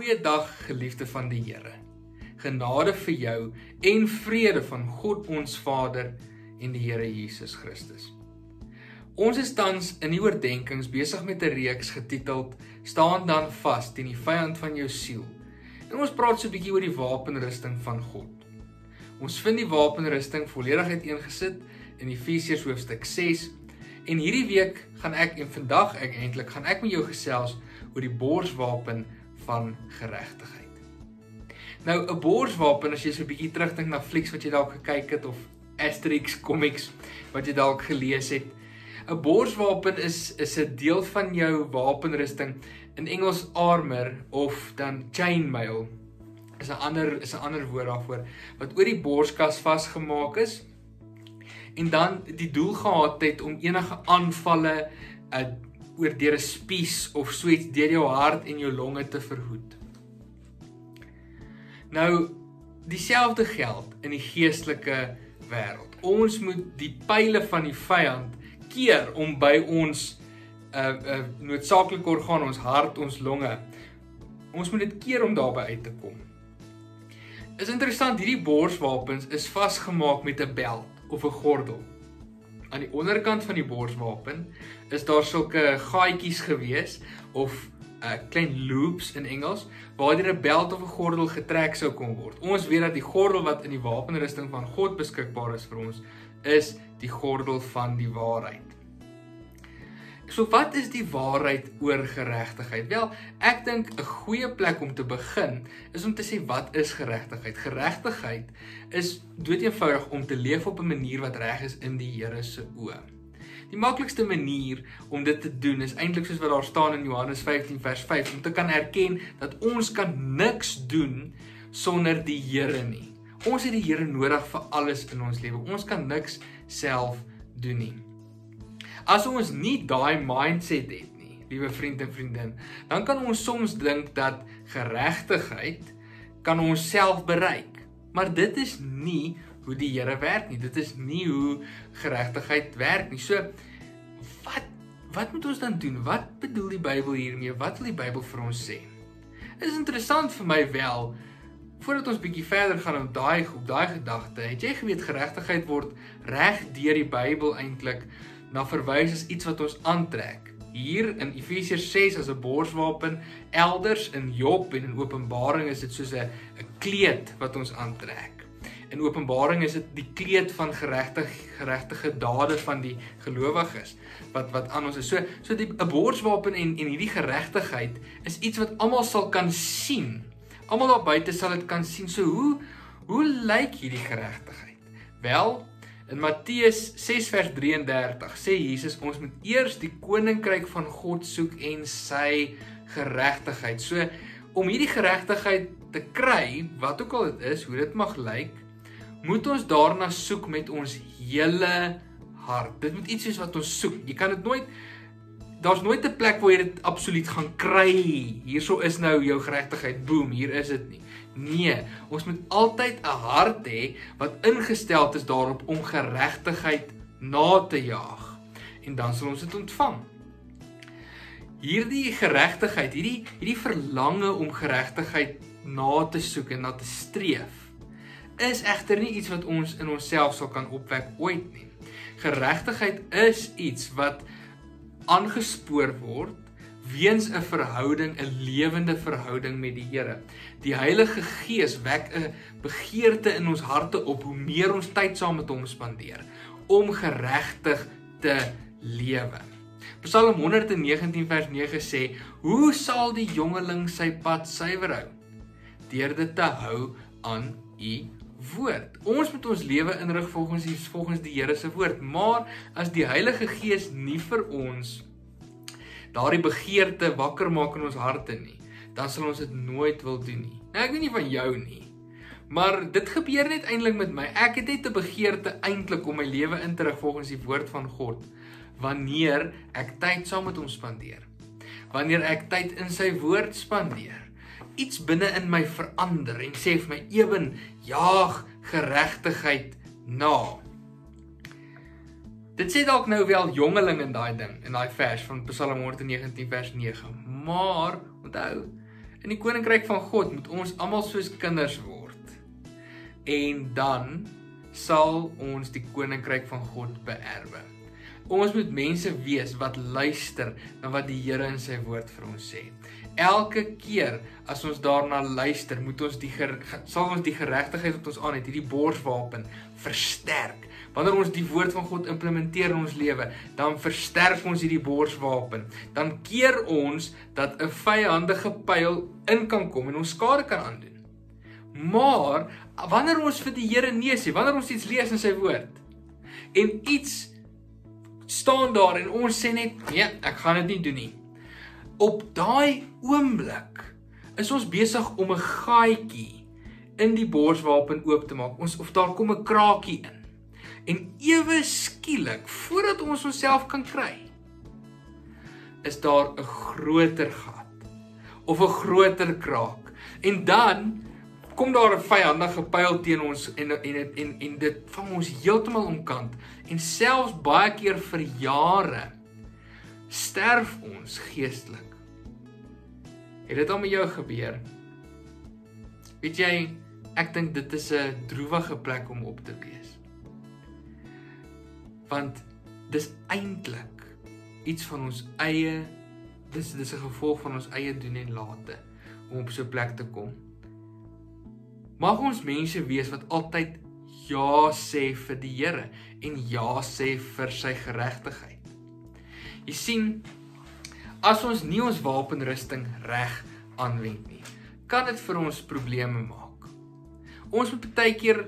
Goeiedag, geliefde van die Here. Genade vir jou en vrede van God ons Vader en die Here Jesus Christus. Ons is tans in die oordenkings besig met 'n reeks getiteld Staan dan vas teen die vyand van jou siel. En ons praat so 'n bietjie oor die wapenrusting van God. Ons vind die wapenrusting volledig uiteengesit in Efesiërs hoofstuk 6. En hierdie week gaan ek en vandag gaan ek met jou gesels oor die borswapen van geregtigheid. Nou, 'n borswapen, as jy so 'n bietjie terugdink na flieks wat jy dalk gekyk het of Asterix comics wat jy dalk gelees het. 'n Borswapen is 'n deel van jou wapenrusting, in Engels armor of dan chainmail. Is 'n ander woord daarvoor wat oor die borskas vasgemaak is en dan die doel gehad het om enige aanvalle oor deur 'n spies of so iets deur jou hart en jou longe te verhoed. Nou, dieselfde geld in die geestelike wêreld. Ons moet die pile van die vyand keer om by ons noodsaaklike orgaan, ons hart, ons longe. Ons moet dit keer om daarby uit te kom. Is interessant, hierdie borswapens is vasgemaak met 'n beld of 'n gordel. Aan die onderkant van die borswapen is daar sulke gaatjies gewees of klein loops in Engels, waardeur 'n beld of 'n gordel getrek sou kon word. Ons weet dat die gordel wat in die wapenrusting van God beskikbaar is vir ons, is die gordel van die waarheid. So wat is die waarheid oor geregtigheid? Wel, ek dink 'n goeie plek om te begin is om te sê, wat is geregtigheid? Geregtigheid is doeteenvoudig om te leef op 'n manier wat reg is in die Here se oë. Die maklikste manier om dit te doen is eintlik soos wat daar staan in Johannes 15 vers 5, om te kan erken dat ons kan niks doen sonder die Here nie. Ons het die Here nodig vir alles in ons lewe. Ons kan niks self doen nie. As ons nie daai mindset het nie, liewe vriend en vriendin, dan kan ons soms dink dat geregtigheid kan ons self bereik. Maar dit is nie hoe die Here werk nie. Dit is nie hoe geregtigheid werk nie. So, wat moet ons dan doen? Wat bedoel die Bybel hiermee? Wat wil die Bybel vir ons sê? Dit is interessant vir my wel, voordat ons bietjie verder gaan op daai gedagte, het jy geweet geregtigheid word reg deur die Bybel eintlik na verwys as iets wat ons aantrek. Hier in Efesiërs 6 as 'n borswapen, elders in Job en in Openbaring is dit soos 'n kleed wat ons aantrek. In Openbaring is dit die kleed van geregtige dade van die gelowiges wat aan ons is. So 'n borswapen en hierdie geregtigheid is iets wat almal sal kan sien. Almal daar buite sal dit kan sien. So hoe lyk hierdie geregtigheid? Wel, in Matteus 6 vers 33 sê Jesus, ons moet eers die koninkryk van God soek en sy geregtigheid. So, om hierdie geregtigheid te kry, wat ook al dit is, hoe dit mag lyk, moet ons daarna soek met ons hele hart. Dit moet iets wees wat ons soek. Jy kan dit nooit, daar's nooit 'n plek waar jy dit absoluut gaan kry. Hierso is nou jou geregtigheid, boom, hier is dit nie. Nee, ons moet altyd 'n hart hê wat ingestel is daarop om geregtigheid na te jaag. En dan sal ons dit ontvang. Hierdie geregtigheid, hierdie verlange om geregtigheid na te soek en na te streef, is egter nie iets wat ons in onsself sal kan opwek ooit nie. Geregtigheid is iets wat aangespoor word weens 'n verhouding, 'n lewende verhouding met die Here. Die Heilige Gees wek 'n begeerte in ons harte op hoe meer ons tyd saam met hom spandeer om geregtig te lewe. Psalm 119 vers 9 sê, hoe sal die jongeling sy pad suiwer hou? Deur dit te hou aan u woord. Ons moet ons lewe inrig volgens die Here se woord, maar as die Heilige Gees nie vir ons daardie begeerte wakker maak in ons harte nie, dan sal ons dit nooit wil doen nie. Nou, ek weet nie van jou nie, maar dit gebeur net eintlik met my. Ek het net 'n begeerte eintlik om my lewe in te rig volgens die woord van God, wanneer ek tyd saam met hom spandeer, wanneer ek tyd in sy woord spandeer. Iets binne in my verander en sê vir my, Eben, jaag geregtigheid na. Dit sê dalk nou wel jongeling in daai ding, in daai vers van Psalm 119 vers 9, maar onthou, In die koninkryk van God moet ons almal soos kinders word. En dan sal ons die koninkryk van God beerwe. Ons moet mense wees wat luister na wat die Here in sy woord vir ons sê. Elke keer as ons daarna luister, moet ons sal ons die geregtigheid wat ons aan het, hierdie borswapen, versterk. Wanneer ons die woord van God implementeer in ons lewe, dan versterk ons hierdie borswapen. Dan keer ons dat 'n vyandige pyl in kan kom en ons skade kan aandoen. Maar wanneer ons vir die Here nee sê, wanneer ons iets lees in sy woord en iets staan daar en ons sê net, nee, ek gaan dit nie doen nie. Op daai oomblik is ons besig om 'n gaatjie in die borswapen oop te maak. Of daar kom 'n kraakie in. En ewe skielik, voordat ons onsself kan kry, is daar 'n groter gat of 'n groter kraak. En dan kom daar 'n vyandige pyl teen ons en dit vang ons heeltemal omkant. En selfs baie keer vir jare sterf ons geestelik. Het dit al met jou gebeur? Weet jy, ek dink dit is 'n droewige plek om op te wees. Want dis eintlik iets van ons eie, dis 'n gevolg van ons eie doen en late om op so 'n plek te kom. Mag ons mense wees wat altyd ja sê vir die Here en ja sê vir sy geregtigheid. Jy sien, as ons nie ons wapenrusting reg aanwend nie, kan dit vir ons probleme maak. Ons moet baie keer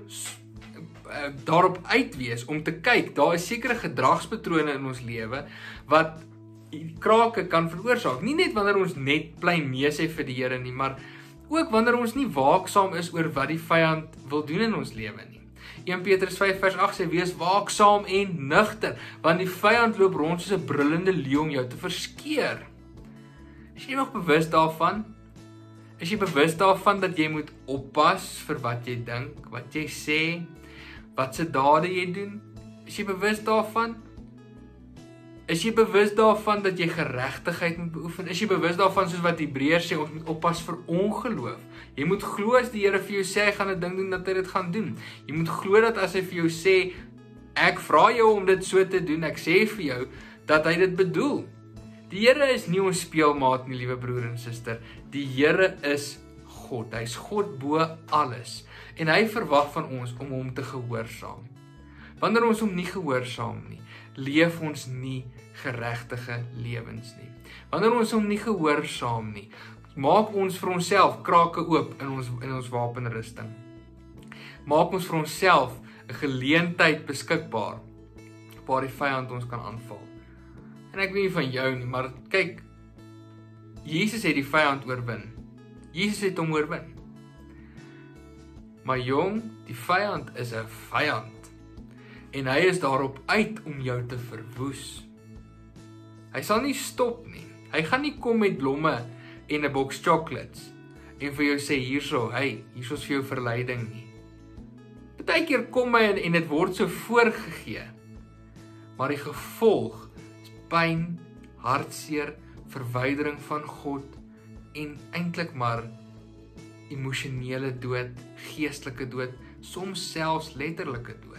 daarop uitwees om te kyk, daar is sekere gedragspatrone in ons lewe wat krake kan veroorsaak. Nie net wanneer ons net plain nee sê vir die Here nie, maar ook wanneer ons nie waaksaam is oor wat die vyand wil doen in ons lewe nie. 1 Petrus 5 vers 8 sê, wees waaksaam en nugter, want die vyand loop rond soos 'n brullende leeu om jou te verskeer. Is jy nog bewus daarvan? Is jy bewus daarvan dat jy moet oppas vir wat jy dink, wat jy sê, wat se dade jy doen? Is jy bewus daarvan? Is jy bewus daarvan dat jy geregtigheid moet beoefen? Is jy bewus daarvan soos wat Hebreërs sê, ons moet oppas vir ongeloof? Jy moet glo as die Here vir jou sê hy gaan 'n ding doen, dat hy dit gaan doen. Jy moet glo dat as hy vir jou sê, ek vra jou om dit so te doen, ek sê vir jou dat hy dit bedoel. Die Here is nie ons speelmaat nie, liewe broer en suster. Die Here is God. Hy is God bo alles. En hy verwag van ons om hom te gehoorsaam. Wanneer ons hom nie gehoorsaam nie, leef ons nie geregtige lewens nie. Wanneer ons hom nie gehoorsaam nie, maak ons vir onsself krake oop in ons wapenrusting. Maak ons vir onsself 'n geleentheid beskikbaar waar die vyand ons kan aanval. En ek weet nie van jou nie, maar kyk, Jesus het die vyand oorwin. Jesus het hom oorwin. Maar jong, die vyand is 'n vyand. En hy is daarop uit om jou te verwoes. Hy sal nie stop nie. Hy gaan nie kom met blomme en 'n boks chocolates en vir jou sê hierso, hierso's vir jou verleiding nie. Partykeer kom hy en dit word so voorgegee. Maar die gevolg is pyn, hartseer, verwydering van God en eintlik maar emosionele dood, geestelike dood, soms selfs letterlike dood.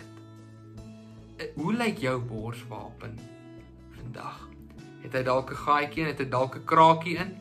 Hoe lyk jou borswapen vandag? Het hy dalk 'n gaatjie en het hy dalk 'n kraakie in?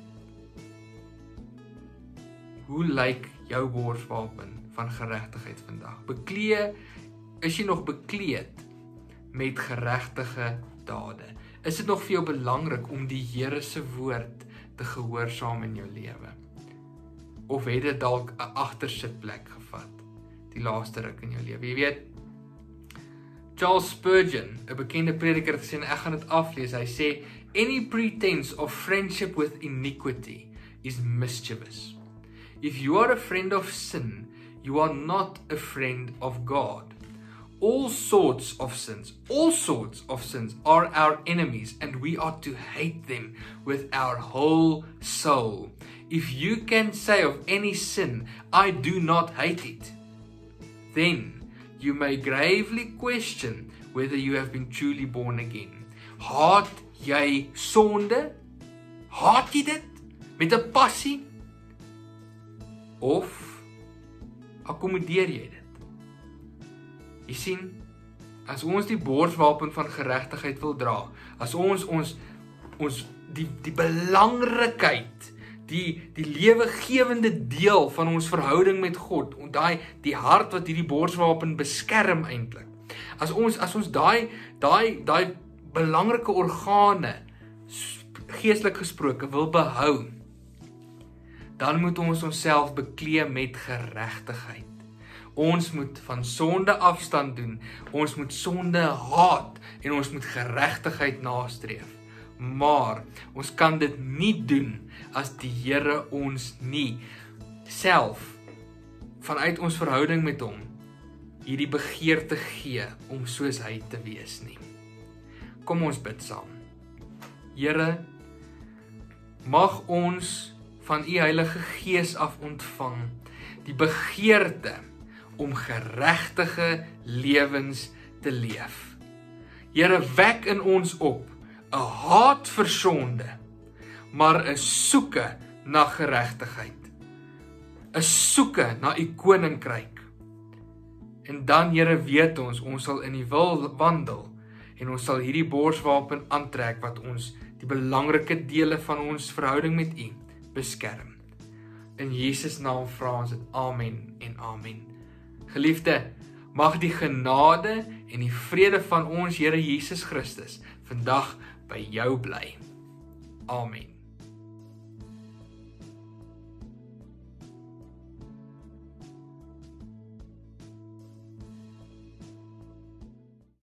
Hoe lyk jou borswapen van geregtigheid vandag? Is jy nog bekleed met geregtige dade? Is dit nog vir jou belangrik om die Here se woord te gehoorsaam in jou lewe? Of het dit dalk 'n agtersitplek gevat die laaste ruk in jou lewe? Jy weet, Charles Spurgeon, 'n bekende prediker, het gesê, en ek gaan dit aflees, hy sê, any pretense of friendship with iniquity is mischievous. If you are a friend of sin, you are not a friend of God. All sorts of sins are our enemies, and we are to hate them with our whole soul. If you can say of any sin, I do not hate it, then you may gravely question whether you have been truly born again. Haat jy sonde? Haat jy dit met 'n passie? Of akkommodeer jy dit? Jy sien, as ons die borswapen van geregtigheid wil dra, as ons die belangrikheid, die lewegewende deel van ons verhouding met God, die hart wat hierdie borswapen beskerm eintlik. As ons daai belangrike organe geestelik gesproke wil behou, dan moet ons onsself beklee met geregtigheid. Ons moet van sonde afstand doen, ons moet sonde haat en ons moet geregtigheid nastreef. Maar ons kan dit nie doen as die Here ons nie self vanuit ons verhouding met hom hierdie begeerte gee om soos hy te wees nie. Kom ons bid saam. Here, mag ons van u Heilige Gees af ontvang die begeerte om geregtige lewens te leef. Here, wek in ons op 'n haat vir sonde, maar 'n soeke na geregtigheid. 'n Soeke na u koninkryk. En dan, Here, weet ons sal in die wil wandel en ons sal hierdie borswapen aantrek wat ons die belangrike dele van ons verhouding met u beskerm. In Jesus naam vra ons dit. Amen en amen. Geliefde, mag die genade en die vrede van ons Here Jesus Christus vandag by jou bly. Amen.